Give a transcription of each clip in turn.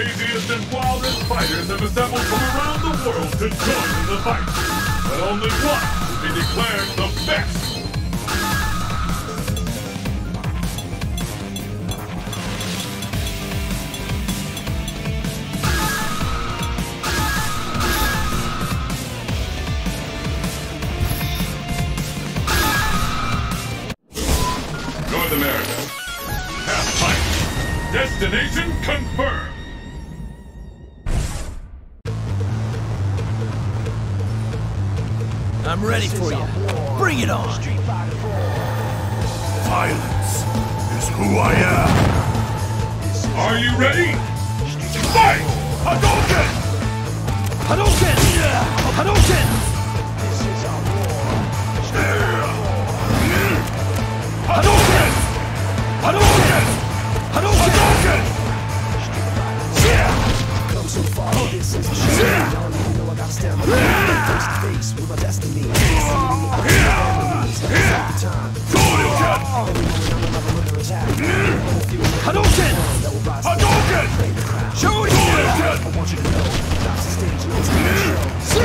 craziest and wildest fighters have assembled from around the world to join in the fight. But only one will be declared the best. North America. Half pipe. Destination confirmed. I'm ready for you. Bring it on. Violence is who I am. Are you ready? Fight! Hadouken! Hadouken! Hadouken! Hadouken! Hadouken! Hadouken! Come so far, this is the show. You know I gotta stand my ground, face to face with my destiny. Hadouken! Hadouken! Shoryuken! I want you to know, that's the stage, it's the show.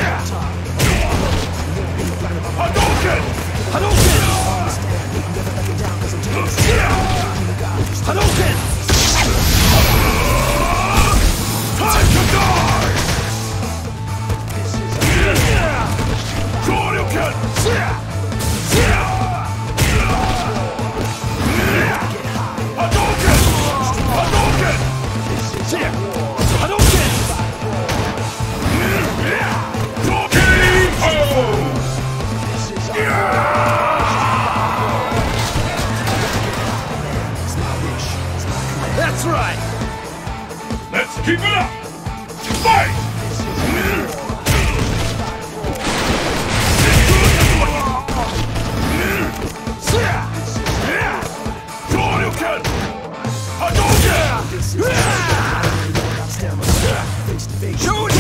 Hadouken! Hadouken! Understand, you can never let me down, 'cause I'm taking Hadouken! Time to die! Shoryuken! Hadouken! Hadouken! Hadouken! That's right! Let's keep it up! Fight! Shoryuken! Hadouken! face to face. Shoryuken!